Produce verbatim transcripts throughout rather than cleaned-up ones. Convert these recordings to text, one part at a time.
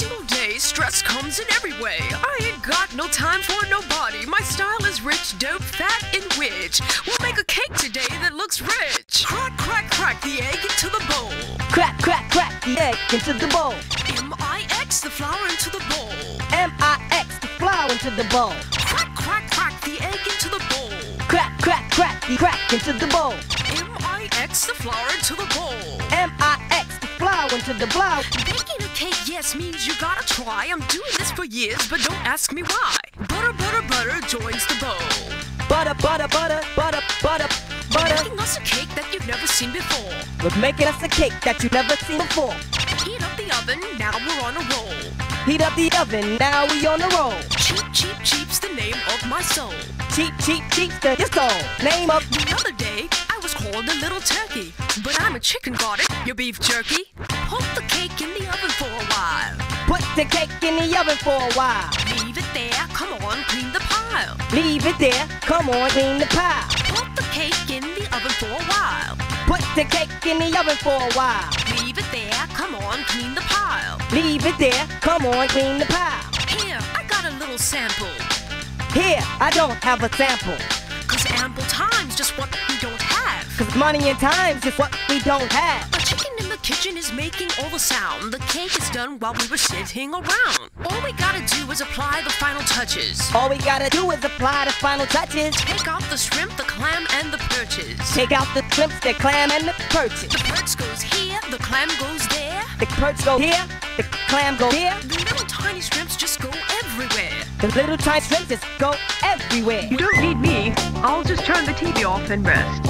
single day, stress comes in every way. I ain't got no time for nobody. My style is rich, dope, fat, and rich. We'll make a cake today that looks rich. Crack, crack, crack the egg into the bowl. Crack, crack, crack the egg into the bowl. M I X the flour into the bowl. M I X the flour into the bowl. Crack, crack, crack the egg into the bowl. Crack, crack, crack the crack into the bowl. M I X the flour into the bowl. M I X the flour into the bowl. Baking a cake, yes, means you gotta try. I'm doing this for years, but don't ask me why. Butter, butter, butter joins the bowl. Butter, butter, butter, butter, butter, butter. Making us a cake that you've never seen before. We're making us a cake that you've never seen before. Heat up the oven, now we're on a roll. Heat up the oven, now we on the roll. Cheap, cheap, cheap's the name of my soul. Cheap, cheap, cheap's the your soul. Name of the other day, I was called a little turkey. But I'm a chicken, got it? Your beef jerky? Put the cake in the oven for a while. Put the cake in the oven for a while. Leave it there, come on, clean the pile. Leave it there, come on, clean the pile. Put the cake in the oven for a while. Put the cake in the oven for a while. Leave it there, come on, clean the pile. Leave it there, come on, clean the pile. Here, I got a little sample. Here, I don't have a sample. Cause ample time's just what we don't have. Cause money and time's just what we don't have. A chicken in the kitchen is making all the sound. The cake is done while we were sitting around. All we gotta do is apply the final touches. All we gotta do is apply the final touches. Take out the shrimp, the clam, and the perches. Take out the shrimp, the clam, and the perches. The perch goes here, the clam goes there. The perch go here, the clam go here. The little tiny shrimps just go everywhere. The little tiny shrimps just go everywhere. You don't need me. I'll just turn the T V off and rest.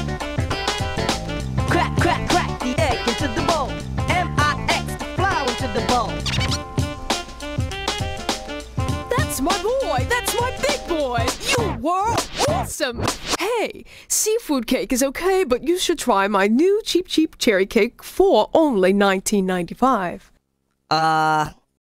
Crack, crack, crack the egg into the bowl. M I X the flour into the bowl. That's my boy! That's my big boy! You were awesome! Hey, seafood cake is okay, but you should try my new cheap cheap cherry cake for only nineteen ninety-five. Uh...